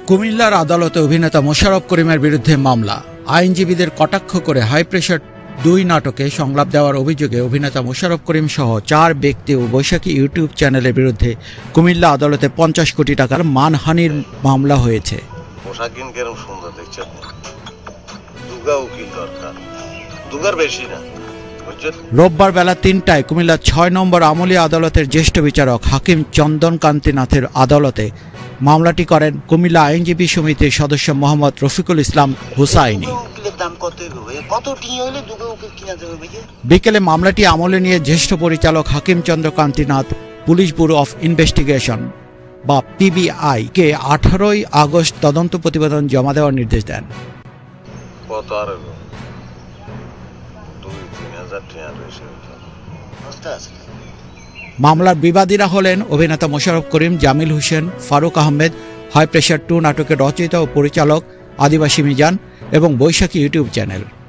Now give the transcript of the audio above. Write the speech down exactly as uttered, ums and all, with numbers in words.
কুমিল্লার আদালতে অভিনেতা মোশাররফ করিমের বিরুদ্ধে মামলা। আইনজীবীদের কটাক্ষ করে হাই প্রেসার দুই নাটকে সংলাপ দেওয়ার অভিযোগে অভিনেতা মোশাররফ করিম সহ চার ব্যক্তি ও বৈশাখী ইউটিউব চ্যানেলের বিরুদ্ধে কুমিল্লা আদালতে পঞ্চাশ কোটি টাকার মানহানির মামলা হয়েছে। রোববার বেলা তিনটায় কুমিল্লার ছয় নম্বর আমলি আদালতের জ্যেষ্ঠ বিচারক হাকিম চন্দন কান্তি নাথের আদালতে মামলাটি করেন কুমিল্লা আইনজীবী সমিতির সদস্য মোহাম্মদ রফিকুল ইসলাম হুসাইনি। বিকেলে মামলাটি আমলে নিয়ে জ্যেষ্ঠ পরিচালক হাকিম Chandrakanti Nath police bureau of investigation বা পিবিআই কে আঠারোই আগস্ট তদন্ত প্রতিবেদন জমা দেওয়ার নির্দেশ দেন। মামলার বিবাদীরা হলেন অভিনেতা Mosharraf Karim, Jamil Hossain, Faruk Ahmed, high pressure two নাটকের রচয়িতা ও পরিচালক আদিবাসী মিজান এবং বৈশাখী ইউটিউব চ্যানেল।